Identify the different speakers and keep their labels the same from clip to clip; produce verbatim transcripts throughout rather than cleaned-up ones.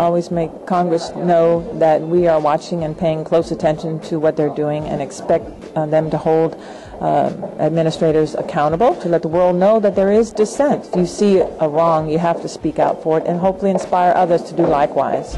Speaker 1: always make Congress know that we are watching and paying close attention to what they're doing and expect uh, them to hold uh, administrators accountable, to let the world know that there is dissent. If you see a wrong, you have to speak out for it and hopefully inspire others to do likewise.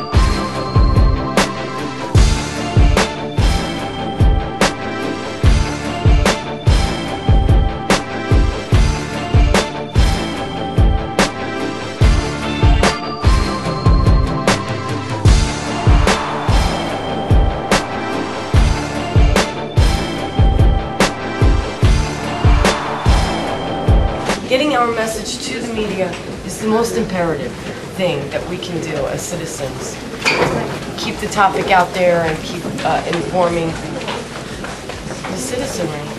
Speaker 2: Getting our message to the media is the most imperative thing that we can do as citizens. Keep the topic out there and keep uh, informing the citizenry.